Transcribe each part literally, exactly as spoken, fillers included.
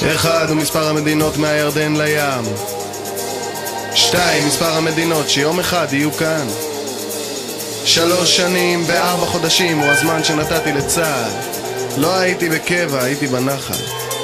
אחד הוא מספר המדינות מהירדן לים. שתיים, מספר המדינות שיום אחד יהיו כאן. שלוש שנים וארבע חודשים הוא הזמן שנתתי לצה"ל. לא הייתי בקבע, הייתי בנחל.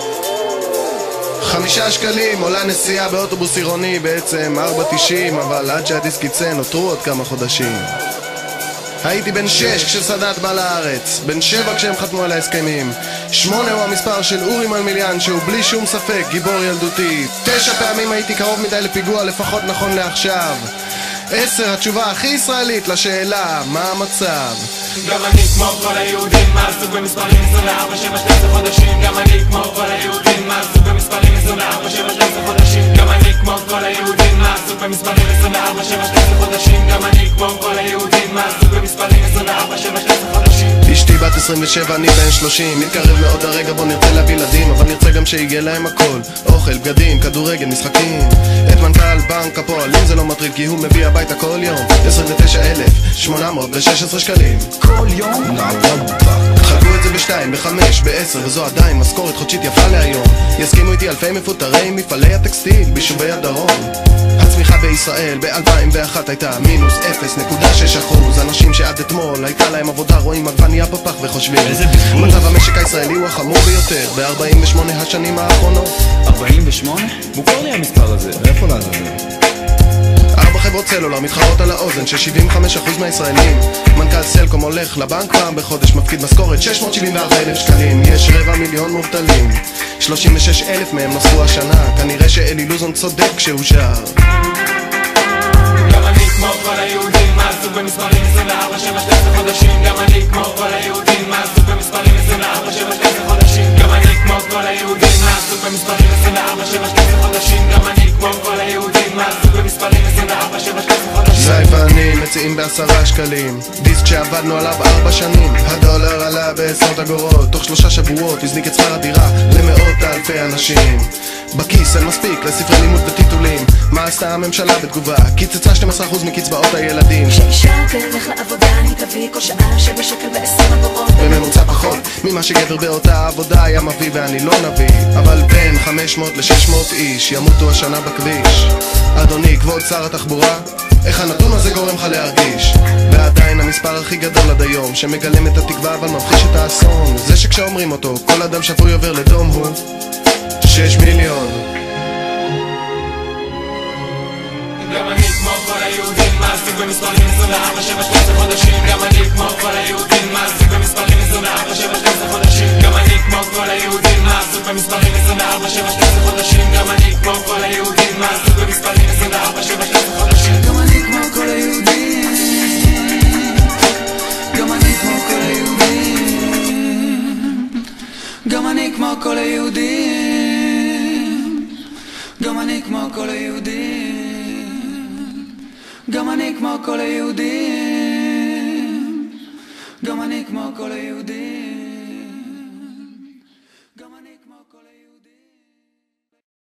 חמישה שקלים עולה נסיעה באוטובוס עירוני, בעצם ארבע תשעים, אבל עד שהדיסק יצא נותרו עוד כמה חודשים. הייתי בן שש כשסאדאת בא לארץ, בן שבע כשהם חתמו על ההסכמים. שמונה הוא המספר של אורי מלמיליאן, שהוא בלי שום ספק גיבור ילדותי. תשע פעמים הייתי קרוב מדי לפיגוע, לפחות נכון לעכשיו. עשר, התשובה הכי ישראלית לשאלה מה המצב. גם אני כמו כל היהודים, מעסוק במספרים עשרים וארבע שבע שנים עשר חודשים. גם אני כמו כל היהודים, מעסוק במספרים עשרים וארבע שבע שנים עשר חודשים. גם אני כמו כל היהודים, מעסוק במספרים עשרים וארבע שבע שנים עשר חודשים. גם אני כמו כל היהודים, מעסוק במספרים עשרים וארבע שבע שנים עשר חודשים. אשתי בת עשרים ושבע, אני בן שלושים. מתקרב מאוד הרגע בו נרצה להביא ילדים, אבל נרצה גם שיגיע להם הכל: אוכל, בגדים, כדורגל, משחקים. את מנכ"ל בנק הפועלים זה לא מטריד, כי הוא מביא הביתה כל יום עשרים ותשעה אלף שמונה מאות ושש עשרה שקלים כל יום. חלקו את זה בשתיים, בחמש, בעשר, וזו עדיין משכורת חודשית יפה להיום. יסכימו איתי אלפי מפוטרי מפעלי הטקסטיל ביישובי הדרום. הצמיחה בישראל ב-אלפיים ואחת הייתה מינוס אפס נקודה שש אחוז. אנשים שעד אתמול הייתה להם עבודה רואים עגבנייה בפח וחושבים מצב המשק הישראלי הוא החמור ביותר ב-ארבעים ושמונה השנים האחרונות. ארבעים ושמונה? מוכר לי המספר הזה, איפה לעזאזל? ארבע חברות סלולר מתחרות על האוזן של שבעים וחמישה אחוז מהישראלים. מנכ"ל סלקום הולך לבנק פעם בחודש, מפקיד משכורת שש מאות שבעים וארבעה אלף שקלים. יש רבע מיליון מובטלים, שלושים ושש אלף מהם נוספו השנה. כנראה שאלי לוזון צודק כשהוא שר. גם אני כמו כל היהודים, מעסוק במספרים עשרים וארבע שבע שנים עשר חודשים. גם אני כמו כל היהודים, מעסוק במספרים עשרים וארבע שבע שנים עשר חודשים. גם אני כמו כל היהודים, מעסוק במספרים עשרים וארבע שבע שנים עשר חודשים. גם אני כמו כל היהודים, מעסוק במספרים עשרים וארבע שבע שנים עשר חודשים. זי ואני מציעים בעשרה שקלים דיסק שעבדנו עליו ארבע שנים. הדולר עלה בעשרות אגורות, תוך שלושה שבועות הזניק את שכר הדירה למאות אלפי אנשים. בכיס אין מספיק לספרי לימוד וטיטולים. מה עשתה הממשלה בתגובה? קיצצה שנים עשר אחוז מקצבאות הילדים. כשאישה תלך לעבודה היא תביא כל שעה שבע שקל ועשרים אגורות בממוצע פחות ממה שגבר באותה עבודה היה מביא, ואני לא נביא. אבל בין חמש מאות ל-שש מאות איש ימותו השנה בכביש. אדוני כבוד שר התחבורה, איך הנתון הזה גורם לך להרגיש? ועדיין המספר הכי גדול עד היום שמגלם את התקווה אבל ממחיש את האסון, זה שכשאומרים אותו כל אדם שפוי עובר לדום הוא שש מיליון. גם אני כמו כל היהודים, מעסוק במספרים עשרים וארבע שבע שנים עשר חודשים. גם אני כמו כל היהודים, מעסוק במספרים עשרים וארבע שבע שנים עשר חודשים. גם אני כמו כל היהודים, מעסוק במספרים עשרים וארבע שבע שנים עשר חודשים. גם אני כמו כל היהודים, מעסוק במספרים עשרים וארבע שבע שנים עשר חודשים. גם אני כמו כל היהודים, גם אני כמו כל היהודים, גם אני כמו כל היהודים, גם אני כמו כל היהודים, גם אני כמו כל היהודים, גם אני כמו כל היהודים.